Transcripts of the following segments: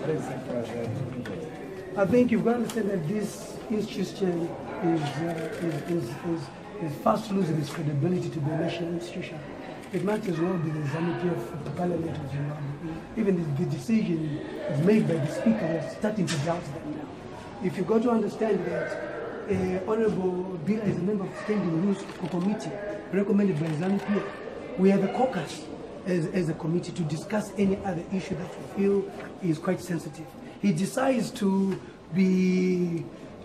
I think you've got to understand that this institution is fast losing its credibility to be a national institution. It might as well be the ZANU-PF of the Parliament of Zimbabwe. Even the decision is made by the Speaker. We're starting to doubt that now. If you've got to understand that Honorable Bila is a member of the Standing Rules Committee recommended by ZANU-PF, we have a caucus as a committee to discuss any other issue that we feel is quite sensitive. He decides to be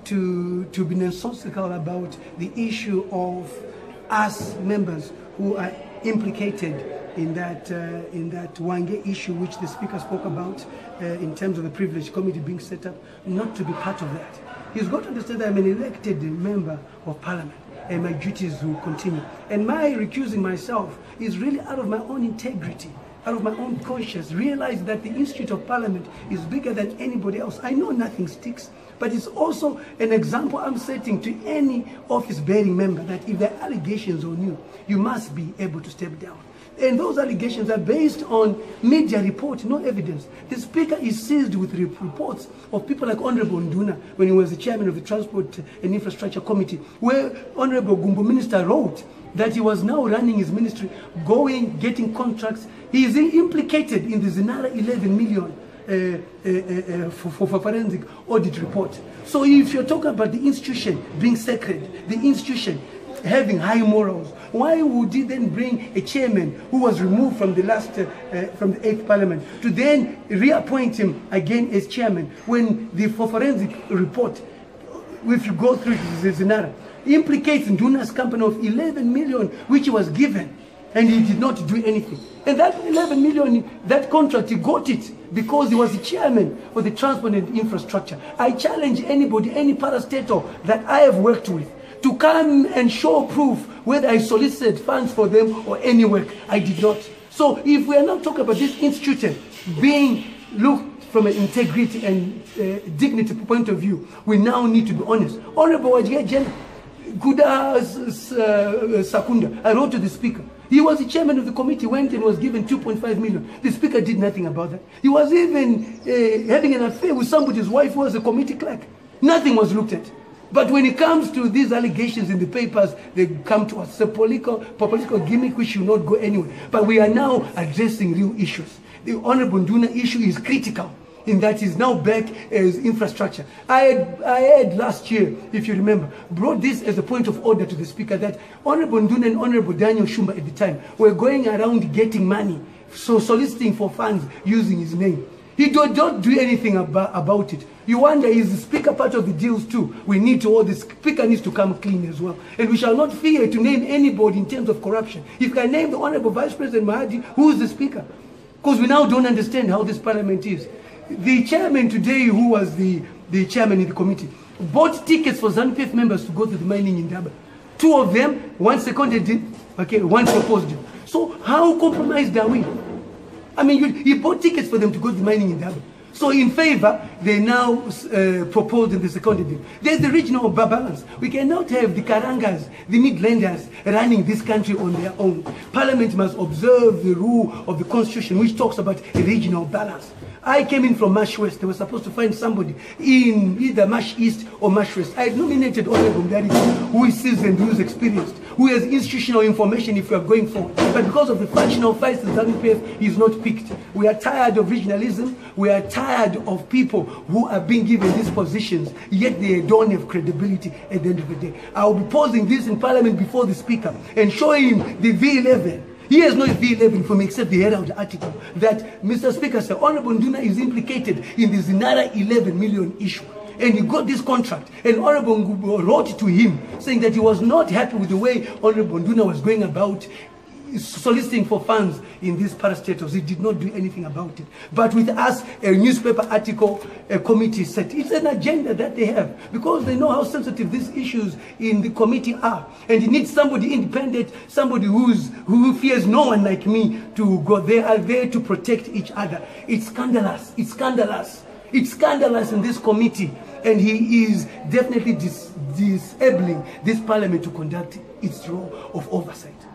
nonsensical about the issue of us members who are implicated in that Wange issue which the Speaker spoke about in terms of the privileged committee being set up, not to be part of that. He's got to understand that I'm an elected member of Parliament and my duties will continue. And my recusing myself is really out of my own integrity, out of my own conscience, realize that the Institute of Parliament is bigger than anybody else. I know nothing sticks, but it's also an example I'm setting to any office-bearing member that if there are allegations on you, you must be able to step down. And those allegations are based on media report, no evidence. The Speaker is seized with reports of people like Honorable Nduna when he was the chairman of the Transport and Infrastructure Committee, where Honorable Gumbo Minister wrote that he was now running his ministry, getting contracts. He is implicated in the Zinara 11 million for forensic audit report. So if you're talking about the institution being sacred, the institution having high morals, why would he then bring a chairman who was removed from the from the 8th Parliament to then reappoint him again as chairman when the forensic report, if you go through the Zinara, implicates Nduna's company of 11 million which he was given and he did not do anything. And that 11 million, that contract, he got it because he was the chairman for the transport and infrastructure. I challenge anybody, any parastatal that I have worked with, to come and show proof whether I solicited funds for them or any work. I did not. So if we are not talking about this institution being looked from an integrity and dignity point of view, we now need to be honest. Honorable Kuda of Sakunda, I wrote to the Speaker. He was the chairman of the committee, went and was given 2.5 million. The Speaker did nothing about that. He was even having an affair with somebody's wife who was a committee clerk. Nothing was looked at. But when it comes to these allegations in the papers, they come to us. It's a political gimmick which should not go anywhere. But we are now addressing real issues. The Honorable Nduna issue is critical in that he's now back as infrastructure. I had last year, if you remember, brought this as a point of order to the Speaker that Honorable Nduna and Honorable Daniel Shumba at the time were going around getting money, so soliciting for funds using his name. He don't do anything about it. You wonder, is the Speaker part of the deals too? We need to, all the Speaker needs to come clean as well. And we shall not fear to name anybody in terms of corruption. If you can name the Honorable Vice President Mahadi, who is the Speaker? Because we now don't understand how this Parliament is. The chairman today, who was the chairman in the committee, bought tickets for ZANU-PF members to go to the mining in Durban. 2 of them, one seconded it, okay, one proposed it. So how compromised are we? I mean, he bought tickets for them to go to the mining in Durban. So in favor, they now propose in the second deal. There's the regional balance. We cannot have the Karangas, the Midlanders running this country on their own. Parliament must observe the rule of the Constitution which talks about a regional balance. I came in from Marsh West. They were supposed to find somebody in either Marsh East or Marsh West. I had nominated Honorable Mdari, who is seasoned, who is experienced, who has institutional information if we are going forward. But because of the factional fights, the ZANU-PF is not picked. We are tired of regionalism. We are tired of people who are being given these positions, yet they don't have credibility at the end of the day. I will be posing this in Parliament before the Speaker and showing him the V11. He has no V11 from except the Herald article that Mr. Speaker said Honorable Nduna is implicated in the Zinara 11 million issue. And he got this contract. And Honorable Ngubo wrote to him saying that he was not happy with the way Honorable Nduna was going about soliciting for funds in these parastatals. He did not do anything about it. But with us, a newspaper article, a committee set. It's an agenda that they have because they know how sensitive these issues in the committee are. And he needs somebody independent, somebody who fears no one like me to go. They are there to protect each other. It's scandalous. It's scandalous. It's scandalous in this committee. And he is definitely disabling this Parliament to conduct its role of oversight.